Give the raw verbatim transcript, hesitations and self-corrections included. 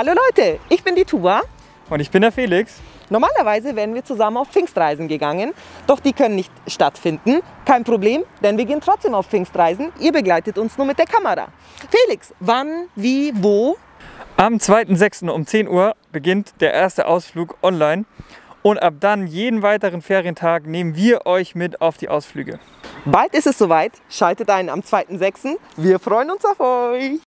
Hallo Leute, ich bin die Tuba. Und ich bin der Felix. Normalerweise wären wir zusammen auf Pfingstreisen gegangen, doch die können nicht stattfinden. Kein Problem, denn wir gehen trotzdem auf Pfingstreisen. Ihr begleitet uns nur mit der Kamera. Felix, wann, wie, wo? Am zweiten sechsten um zehn Uhr beginnt der erste Ausflug online. Und ab dann, jeden weiteren Ferientag, nehmen wir euch mit auf die Ausflüge. Bald ist es soweit. Schaltet ein am zweiten sechsten Wir freuen uns auf euch.